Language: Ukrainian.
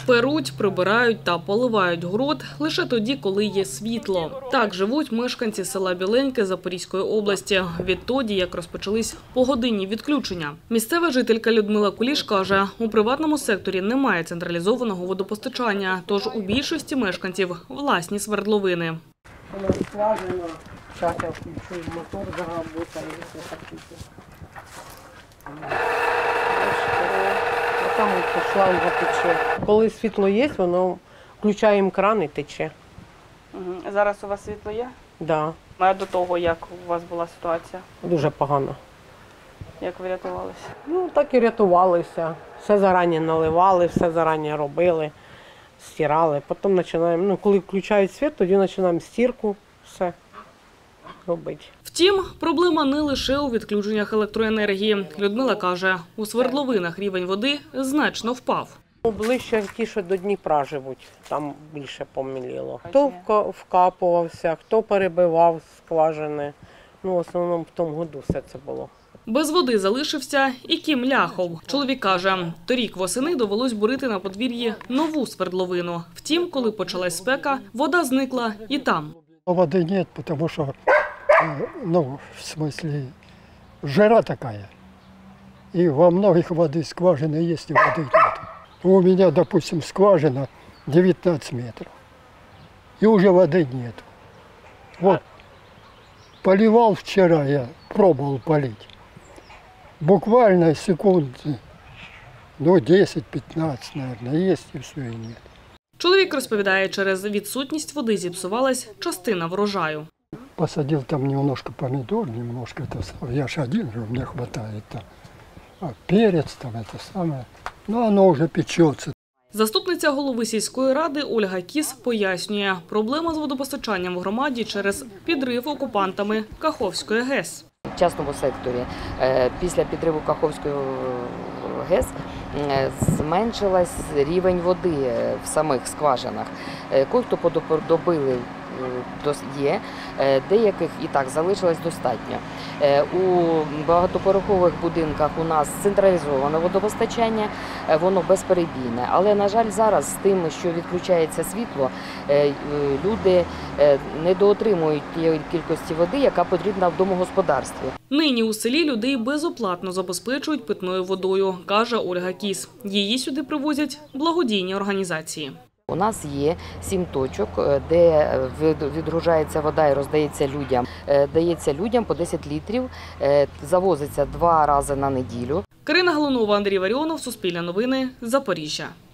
Перуть, прибирають та поливають город лише тоді, коли є світло. Так живуть мешканці села Біленьке Запорізької області відтоді, як розпочались погодинні відключення. Місцева жителька Людмила Куліш каже, у приватному секторі немає централізованого водопостачання, тож у більшості мешканців власні свердловини. Воно скважина, зараз я включу мотор, заработає, якщо хотіте. Там шланга тече. Коли світло є, воно включаємо кран і тече. Зараз у вас світло є? Да. А до того, як у вас була ситуація? Дуже погано. Як ви рятувалися? Ну, так і рятувалися. Все зарані наливали, все зарані робили, стирали. Потім починаємо, коли включають світ, тоді починаємо стірку, все робити. Втім, проблема не лише у відключеннях електроенергії. Людмила каже, у свердловинах рівень води значно впав. Ближче ті, що до Дніпра живуть, там більше поміліло. Хто вкапувався, хто перебивав скважини. В основному в тому году все це було. Без води залишився і Кім Ляхов. Чоловік каже, торік восени довелось бурити на подвір'ї нову свердловину. Втім, коли почалась спека, вода зникла і там. Воды нет, потому что, в смысле, жара такая. И во многих воды скважины есть, и воды нет. У меня, допустим, скважина 19 метров. И уже воды нет. Вот, поливал вчера, я пробовал полить. Буквально секунд, 10-15, наверное, есть, и все, и нет. Чоловік розповідає, через відсутність води зіпсувалась частина врожаю. Посадил там немножко помидор, немножко это, я ж один, мне хватает. А перец там это самое, но оно уже печется. Заступниця голови сільської ради Ольга Кіс пояснює, проблема з водопостачанням в громаді через підрив окупантами Каховської ГЕС. В частному секторі після підриву Каховської ГЕС зменшилась рівень води в самих скважинах. Кое-хто подобили є, деяких і так залишилось достатньо. У багатоповерхових будинках у нас централізоване водопостачання, воно безперебійне. Але, на жаль, зараз з тим, що відключається світло, люди недоотримують тієї кількості води, яка потрібна в домогосподарстві. Нині у селі людей безоплатно забезпечують питною водою, каже Ольга Кіс. Її сюди привозять благодійні організації. У нас є 7 точок, де відгружається вода і роздається людям. Дається людям по 10 літрів, завозиться 2 рази на неділю. Карина Галунова, Андрій Варіонов, Суспільне новини, Запоріжжя.